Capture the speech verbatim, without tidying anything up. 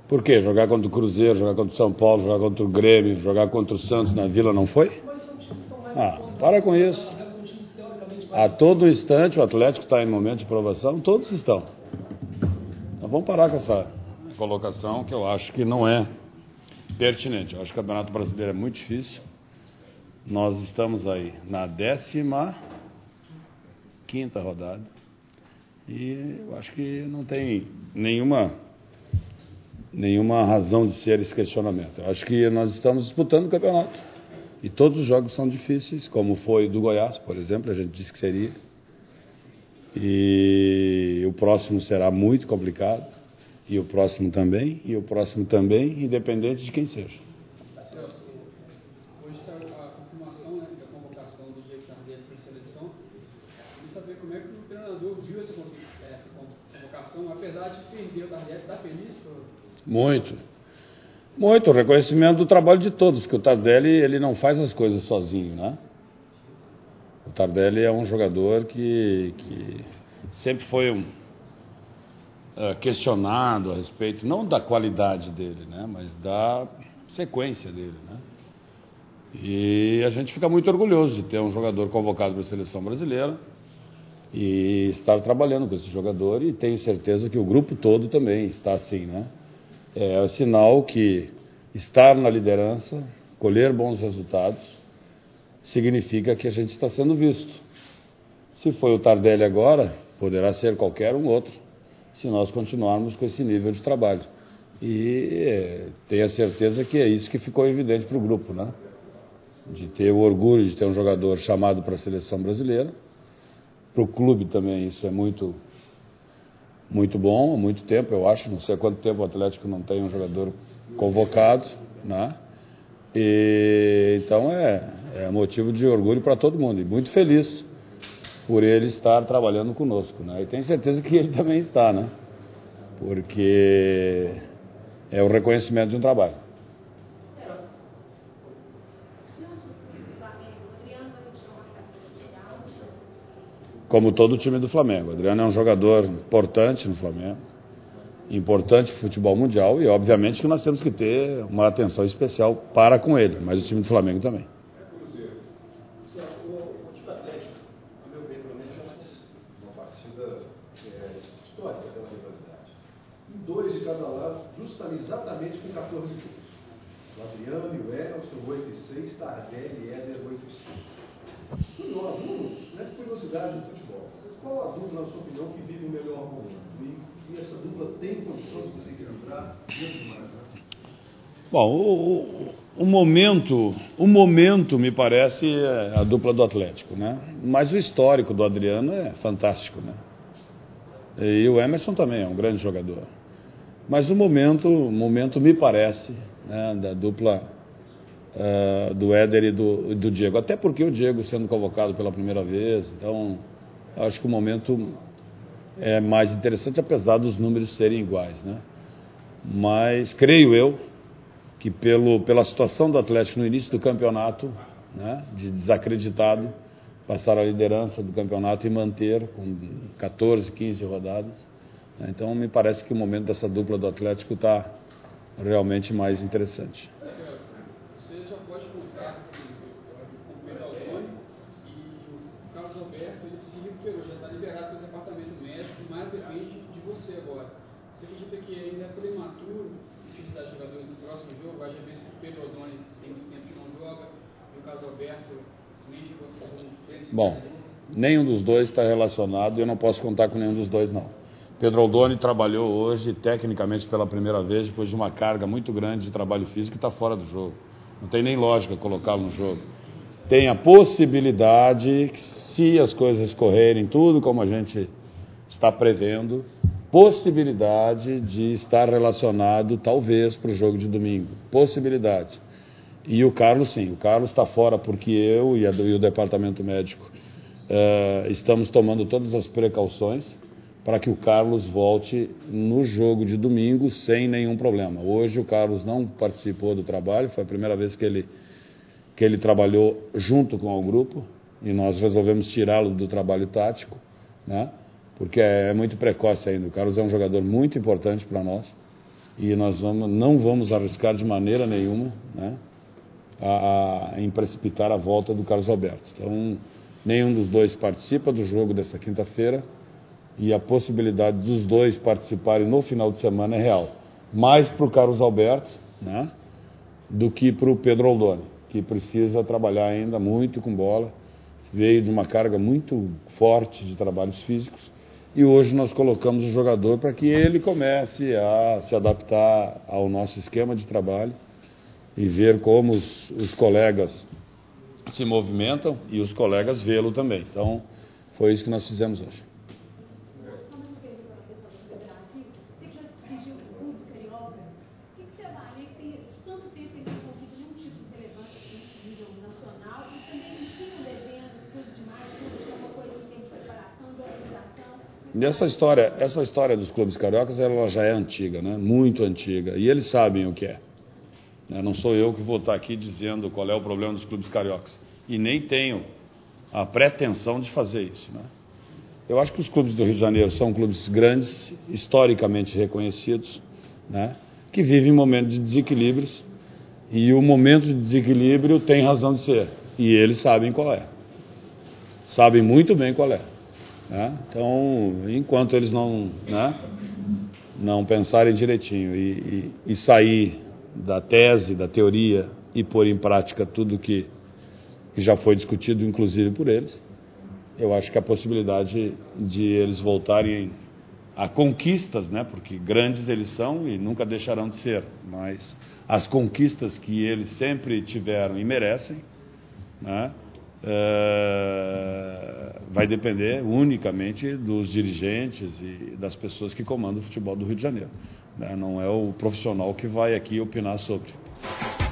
Por quê? Jogar contra o Cruzeiro, jogar contra o São Paulo, jogar contra o Grêmio, jogar contra o Santos na Vila, não foi? Ah, para com isso. A todo instante o Atlético está em momento de provação, todos estão. Então vamos parar com essa colocação que eu acho que não é pertinente. Eu acho que o Campeonato Brasileiro é muito difícil. Nós estamos aí na décima quinta rodada e eu acho que não tem nenhuma, nenhuma razão de ser esse questionamento. Eu acho que nós estamos disputando o campeonato e todos os jogos são difíceis, como foi do Goiás, por exemplo, a gente disse que seria. E o próximo será muito complicado, e o próximo também, e o próximo também, independente de quem seja. Hoje está a confirmação, né, da convocação do Diego Tardelli para a seleção. Queria saber como é que o treinador viu essa, essa convocação, apesar de perder o Tardelli, está feliz? Por... Muito. Muito. O reconhecimento do trabalho de todos, porque o Tardelli ele não faz as coisas sozinho, né? O Tardelli é um jogador que, que sempre foi um, uh, questionado a respeito, não da qualidade dele, né, mas da sequência dele, né? E a gente fica muito orgulhoso de ter um jogador convocado para a seleção brasileira e estar trabalhando com esse jogador, e tenho certeza que o grupo todo também está assim, né? É sinal que estar na liderança, colher bons resultados, significa que a gente está sendo visto. Se foi o Tardelli agora, poderá ser qualquer um outro, se nós continuarmos com esse nível de trabalho. E é, tenho a certeza que é isso que ficou evidente para o grupo, né? De ter o orgulho de ter um jogador chamado para a seleção brasileira. Para o clube também isso é muito, muito bom, há muito tempo, eu acho, não sei há quanto tempo o Atlético não tem um jogador convocado, né? E, então é, é motivo de orgulho para todo mundo, e muito feliz por ele estar trabalhando conosco, né? E tenho certeza que ele também está, né? Porque é o reconhecimento de um trabalho. Como todo o time do Flamengo. O Adriano é um jogador importante no Flamengo, importante para o futebol mundial, e obviamente que nós temos que ter uma atenção especial para com ele, mas o time do Flamengo também. O time Atlético, a meu ver, pelo menos é uma partida histórica pela rivalidade. Em dois de cada lado, justamente, exatamente com quatorze gols. O Adriano e o Emerson, oito e seis, Tardelli e Éder, oito e cinco. Nós, né, curiosidade do futebol. Qual a dupla, na sua opinião, que vive o melhor momento? E, e essa dupla tem condição de se equilibrar dentro do Maracanã? Bom, o, o, o momento, o momento me parece é a dupla do Atlético, né? Mas o histórico do Adriano é fantástico, né? E o Emerson também é um grande jogador. Mas o momento, o momento me parece, né, da dupla Uh, do Éder e do, do Diego, até porque o Diego sendo convocado pela primeira vez, então acho que o momento é mais interessante, apesar dos números serem iguais, né? Mas creio eu que pelo, pela situação do Atlético no início do campeonato, né, de desacreditado, passar a liderança do campeonato e manter com quatorze, quinze rodadas, né? Então me parece que o momento dessa dupla do Atlético está realmente mais interessante. Já está liberado pelo departamento médico, mas depende de você agora. Você acredita que ainda é prematuro utilizar jogadores no próximo jogo? Vai já ver se o Pedro Odoni tem muito tempo que não joga, e o Carlos Alberto nem chegou a fazer um treino. Bom, nenhum dos dois está relacionado, e eu não posso contar com nenhum dos dois, não. Pedro Odoni trabalhou hoje, tecnicamente pela primeira vez, depois de uma carga muito grande de trabalho físico, e está fora do jogo. Não tem nem lógica colocá-lo no jogo. Tem a possibilidade, se as coisas correrem tudo como a gente está prevendo, possibilidade de estar relacionado talvez para o jogo de domingo. Possibilidade. E o Carlos sim, o Carlos está fora porque eu e, a, e o departamento médico uh, estamos tomando todas as precauções para que o Carlos volte no jogo de domingo sem nenhum problema. Hoje o Carlos não participou do trabalho, foi a primeira vez que ele que ele trabalhou junto com o grupo, e nós resolvemos tirá-lo do trabalho tático, né? Porque é muito precoce ainda. O Carlos é um jogador muito importante para nós, e nós vamos, não vamos arriscar de maneira nenhuma, né, a, a, em precipitar a volta do Carlos Alberto. Então, nenhum dos dois participa do jogo dessa quinta-feira e a possibilidade dos dois participarem no final de semana é real. Mais para o Carlos Alberto, né, do que para o Pedro Aldoni, que precisa trabalhar ainda muito com bola, veio de uma carga muito forte de trabalhos físicos e hoje nós colocamos o jogador para que ele comece a se adaptar ao nosso esquema de trabalho e ver como os, os colegas se movimentam e os colegas vê-lo também. Então, foi isso que nós fizemos hoje. E essa história, essa história dos clubes cariocas, ela já é antiga, né? Muito antiga, e eles sabem o que é. Não sou eu que vou estar aqui dizendo qual é o problema dos clubes cariocas, e nem tenho a pretensão de fazer isso, né? Eu acho que os clubes do Rio de Janeiro são clubes grandes, historicamente reconhecidos, né? Que vivem momentos de desequilíbrios, e o momento de desequilíbrio tem razão de ser, e eles sabem qual é. Sabem muito bem qual é. Né? Então, enquanto eles não, né, não pensarem direitinho e, e, e sair da tese, da teoria e pôr em prática tudo que, que já foi discutido, inclusive por eles, eu acho que a possibilidade de eles voltarem a conquistas, né, porque grandes eles são e nunca deixarão de ser, mas as conquistas que eles sempre tiveram e merecem, né, Uh, vai depender unicamente dos dirigentes e das pessoas que comandam o futebol do Rio de Janeiro, né? Não é o profissional que vai aqui opinar sobre.